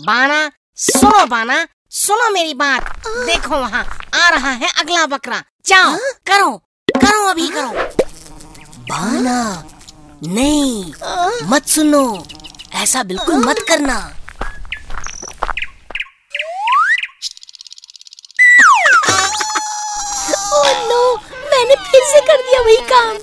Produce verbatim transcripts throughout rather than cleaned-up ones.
बाना सुनो, बाना सुनो मेरी बात। देखो वहाँ आ रहा है अगला बकरा। जाओ करो करो अभी करो। बाना नहीं, मत सुनो, ऐसा बिल्कुल मत करना। ओह नो, मैंने फिर से कर दिया वही काम।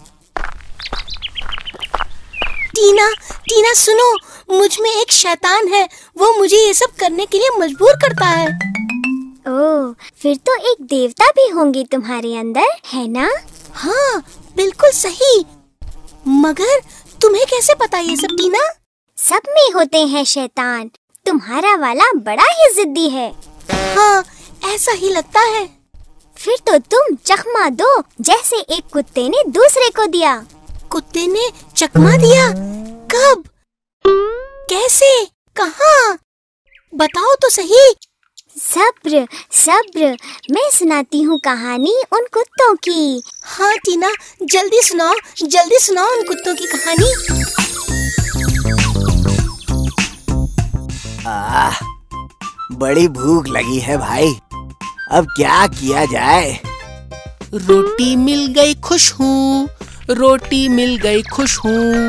टीना, टीना सुनो, मुझ में एक शैतान है, वो मुझे ये सब करने के लिए मजबूर करता है। ओह, फिर तो एक देवता भी होंगे तुम्हारे अंदर, है ना? हाँ, बिल्कुल सही। मगर तुम्हें कैसे पता ये सब टीना? सब में होते हैं शैतान, तुम्हारा वाला बड़ा ही जिद्दी है। हाँ, ऐसा ही लगता है। फिर तो तुम चकमा दो, जैसे एक कुत्ते ने दूसरे को दिया। कुत्ते ने चकमा दिया? कब? कैसे? कहाँ? बताओ तो सही। सब्र सब्र, मैं सुनाती हूँ कहानी उन कुत्तों की। हाँ टीना, जल्दी सुनाओ, जल्दी सुनाओ उन कुत्तों की कहानी। आह, बड़ी भूख लगी है भाई, अब क्या किया जाए? रोटी मिल गई खुश हूँ, रोटी मिल गई खुश हूँ,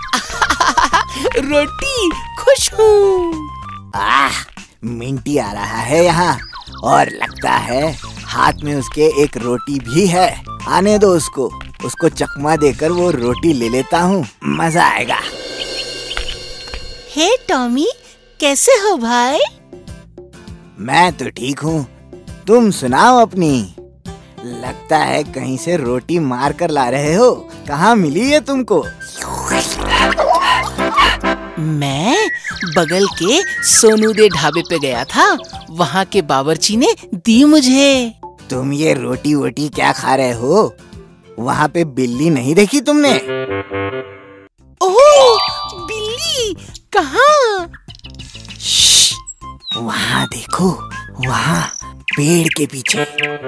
रोटी खुश हूँ। आह, मिंटी आ रहा है यहाँ और लगता है हाथ में उसके एक रोटी भी है। आने दो उसको, उसको चकमा देकर वो रोटी ले लेता हूँ, मजा आएगा। हे टॉमी, कैसे हो भाई? मैं तो ठीक हूँ, तुम सुनाओ अपनी। लगता है कहीं से रोटी मार कर ला रहे हो, कहाँ मिली है तुमको? मैं बगल के सोनू दे ढाबे पे गया था, वहाँ के बावर्ची ने दी मुझे। तुम ये रोटी वोटी क्या खा रहे हो? वहाँ पे बिल्ली नहीं देखी तुमने? ओह, बिल्ली कहाँ? वहाँ देखो, वहाँ पेड़ के पीछे।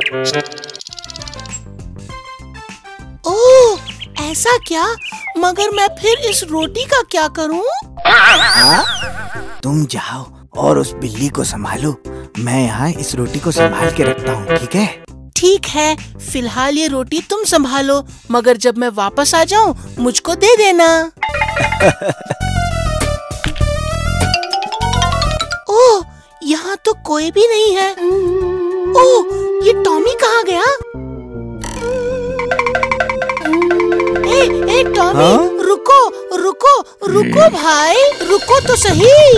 ओह, ऐसा क्या? मगर मैं फिर इस रोटी का क्या करूँ? हाँ? तुम जाओ और उस बिल्ली को संभालो, मैं यहाँ इस रोटी को संभाल के रखता हूँ, ठीक है? ठीक है, फिलहाल ये रोटी तुम संभालो, मगर जब मैं वापस आ जाऊँ मुझको दे देना। ओह, यहाँ तो कोई भी नहीं है। ओह, ये टॉमी कहाँ गया? ए, ए टॉमी, हाँ? रुको रुको रुको भाई, रुको तो सही।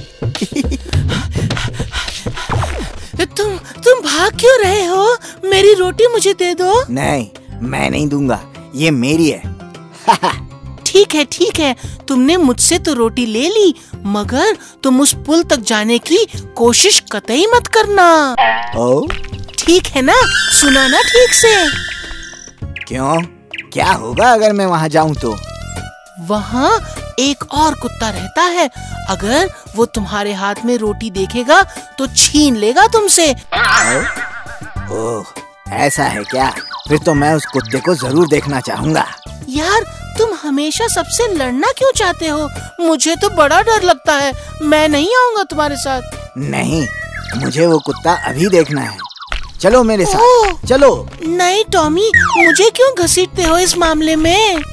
तुम तुम भाग क्यों रहे हो? मेरी रोटी मुझे दे दो। नहीं, मैं नहीं दूंगा, ये मेरी है। ठीक है ठीक है, तुमने मुझसे तो रोटी ले ली, मगर तुम उस पुल तक जाने की कोशिश कतई मत करना। ओ? ठीक है ना? सुना ना ठीक से? क्यों? क्या होगा अगर मैं वहाँ जाऊँ तो? वहाँ एक और कुत्ता रहता है, अगर वो तुम्हारे हाथ में रोटी देखेगा तो छीन लेगा तुमसे। ओह, ऐसा है क्या? फिर तो मैं उस कुत्ते को जरूर देखना चाहूँगा। यार, तुम हमेशा सबसे लड़ना क्यों चाहते हो? मुझे तो बड़ा डर लगता है, मैं नहीं आऊँगा तुम्हारे साथ। नहीं, मुझे वो कुत्ता अभी देखना है, चलो मेरे साथ, चलो। नहीं टॉमी, मुझे क्यों घसीटते हो इस मामले में?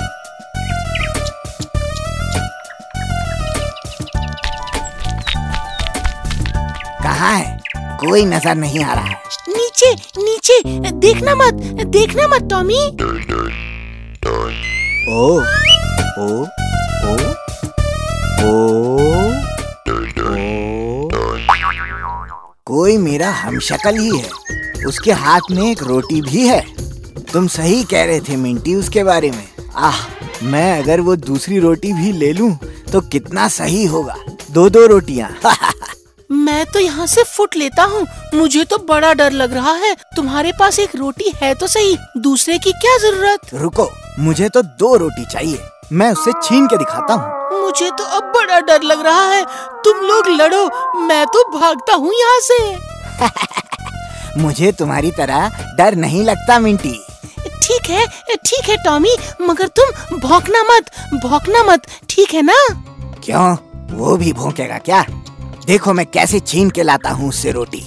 कहाँ है? कोई नजर नहीं आ रहा है। नीचे नीचे, देखना मत, देखना मत टॉमी। ओ, ओ, ओ, ओ, ओ, कोई मेरा हमशक्ल ही है, उसके हाथ में एक रोटी भी है। तुम सही कह रहे थे मिंटी उसके बारे में। आह, मैं अगर वो दूसरी रोटी भी ले लूं तो कितना सही होगा, दो दो रोटियां। मैं तो यहाँ से फुट लेता हूँ, मुझे तो बड़ा डर लग रहा है। तुम्हारे पास एक रोटी है तो सही, दूसरे की क्या जरूरत? रुको, मुझे तो दो रोटी चाहिए, मैं उससे छीन के दिखाता हूँ। मुझे तो अब बड़ा डर लग रहा है, तुम लोग लड़ो, मैं तो भागता हूँ यहाँ से। मुझे तुम्हारी तरह डर नहीं लगता मिंटी। ठीक है ठीक है टॉमी, मगर तुम भौंकना मत, भौंकना मत, ठीक है ना? क्यों, वो भी भौंकेगा क्या? देखो मैं कैसे छीन के लाता हूँ उससे रोटी।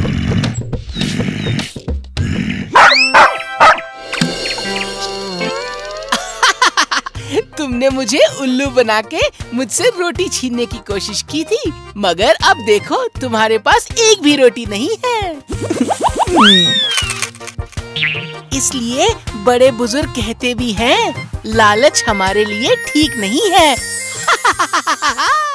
तुमने मुझे उल्लू बना के मुझसे रोटी छीनने की कोशिश की थी, मगर अब देखो तुम्हारे पास एक भी रोटी नहीं है। इसलिए बड़े बुजुर्ग कहते भी हैं, लालच हमारे लिए ठीक नहीं है।